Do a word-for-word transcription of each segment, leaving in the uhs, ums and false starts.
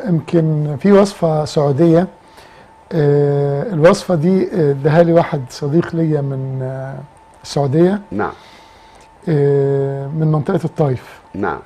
يمكن في وصفة سعودية. آه الوصفة دي اداها لي واحد صديق ليا من آه السعودية. نعم. آه من منطقة الطائف. نعم.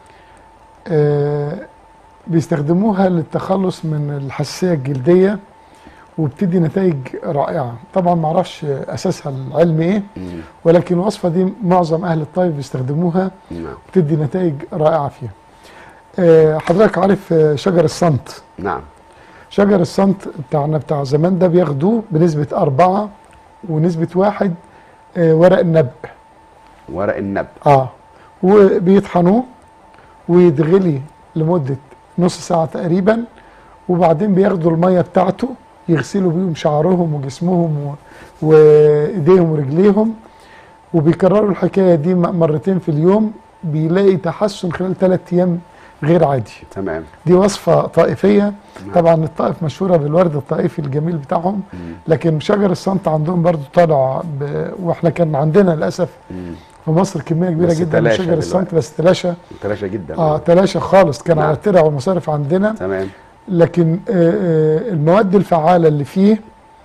آه بيستخدموها للتخلص من الحساسية الجلدية وبتدي نتائج رائعة. طبعا ما اعرفش اساسها العلمي ايه، ولكن الوصفة دي معظم اهل الطائف بيستخدموها. نعم. بتدي نتائج رائعة فيها. آه حضرتك عارف شجر الصمت؟ نعم. شجر الصمت بتاعنا بتاع زمان ده بياخدوه بنسبة أربعة ونسبة واحد آه ورق النبق. ورق النبق. اه وبيطحنوه ويتغلي لمدة نص ساعة تقريبا، وبعدين بياخدوا المية بتاعته يغسلوا بيهم شعرهم وجسمهم وايديهم ورجليهم، وبيكرروا الحكاية دي مرتين في اليوم. بيلاقي تحسن خلال ثلاث أيام غير عادي. تمام. دي وصفة طائفية. نعم. طبعا الطائف مشهورة بالورد الطائفي الجميل بتاعهم. مم. لكن شجر الصمت عندهم برضو طالع ب... واحنا كان عندنا للأسف مم. في مصر كمية كبيرة جدا من شجر الصمت، بس تلاشى. تلاشى جدا. اه تلاشى خالص، كان نعم. على الترع والمصارف عندنا. تمام. لكن آه آه المواد الفعالة اللي فيه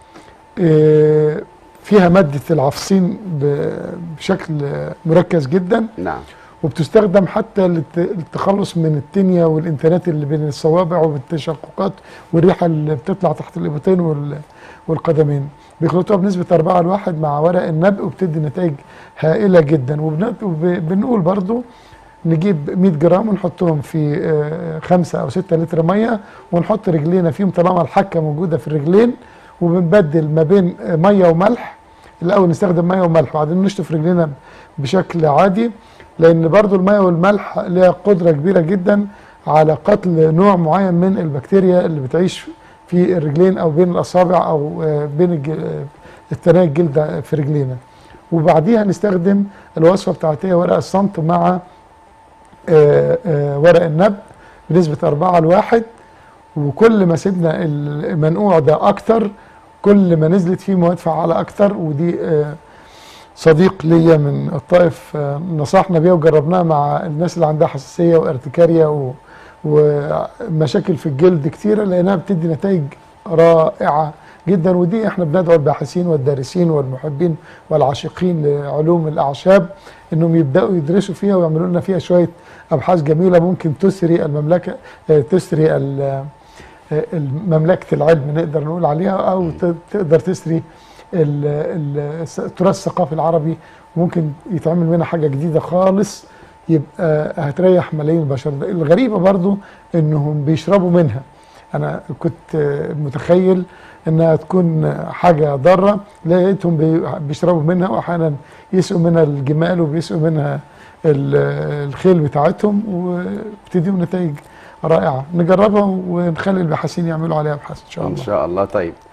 آه فيها مادة العفصين بشكل مركز جدا. نعم. وبتستخدم حتى للتخلص من التنية والانتانات اللي بين الصوابع والتشققات والريحة اللي بتطلع تحت الإبطين والقدمين. بيخلطوها بنسبة أربعة لواحد مع ورق النبق وبتدي نتائج هائلة جدا. وبنقول برضو نجيب مية جرام ونحطهم في خمسة أو ستة لتر مية ونحط رجلينا فيهم طالما الحكة موجودة في الرجلين، وبنبدل ما بين مية وملح. الأول نستخدم مية وملح وبعدين نشطف رجلينا بشكل عادي، لأن برضو المية والملح لها قدرة كبيرة جدا على قتل نوع معين من البكتيريا اللي بتعيش في الرجلين أو بين الأصابع أو بين التناية الجلد في رجلينا. وبعديها نستخدم الوصفة بتاعتها ورق الصمت مع ورق النبق بنسبة أربعة لواحد. وكل ما سيبنا المنقوع ده أكتر كل ما نزلت فيه مواد فعالة أكتر. ودي صديق ليا من الطائف نصحنا بيها وجربناها مع الناس اللي عندها حساسية وارتكارية ومشاكل في الجلد كتيرة، لأنها بتدي نتائج رائعة جدا. ودي احنا بندعو الباحثين والدارسين والمحبين والعاشقين لعلوم الأعشاب انهم يبدأوا يدرسوا فيها ويعملوا لنا فيها شوية أبحاث جميلة ممكن تسري المملكة تسري مملكة العلم نقدر نقول عليها، أو تقدر تسري التراث الثقافي العربي. ممكن يتعمل منها حاجة جديدة خالص يبقى هتريح ملايين البشر. الغريبة برضو انهم بيشربوا منها. انا كنت متخيل انها تكون حاجة ضارة، لقيتهم بيشربوا منها واحيانا يسقوا منها الجمال وبيسقوا منها الخيل بتاعتهم وبتديهم نتائج رائعة. نجربها ونخلي الباحثين يعملوا عليها ابحاث ان شاء الله. ان شاء الله. طيب